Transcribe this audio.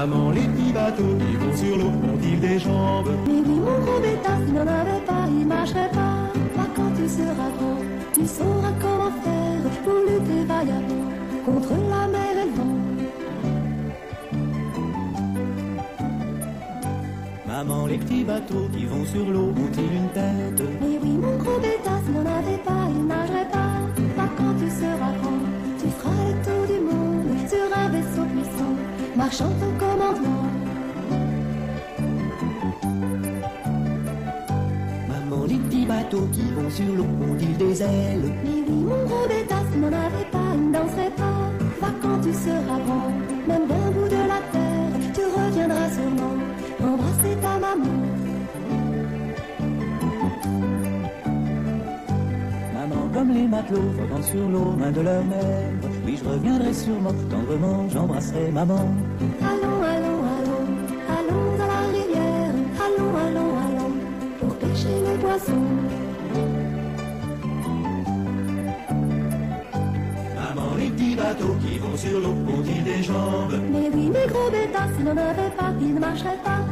Maman, les petits bateaux qui vont sur l'eau ont-ils des jambes? Mais oui, mon gros bétail, s'il n'en avait pas, il marcherait pas. Pas quand tu seras grand, tu sauras comment faire pour lutter vaillamment contre la mer et le vent. Maman, les petits bateaux qui vont sur l'eau ont-ils une tête? Mais oui, mon gros bétail, s'il n'en avait pas, il nagerait pas. Pas quand tu seras grand, tu feras le tour du monde sur un vaisseau puissant, marchant au commandement. Maman, les petits bateaux qui vont sur l'eau ont-ils des ailes? Mais oui, mon gros bétail, s'il n'en avait pas, il ne danserait pas. Va quand tu seras grand, même d'un bout de la terre, tu reviendras sûrement embrasser ta maman. Maman, comme les matelots flottant sur l'eau, main de leur mère. Oui, je reviendrai sûrement, tendrement, j'embrasserai maman. Allons, allons, allons, allons à la rivière. Allons, allons, allons, pour pêcher les poissons. Maman, les petits bateaux qui vont sur l'eau ont-ils des jambes? Mais oui, mes gros bétails, s'il n'en avait pas, il ne marcherait pas.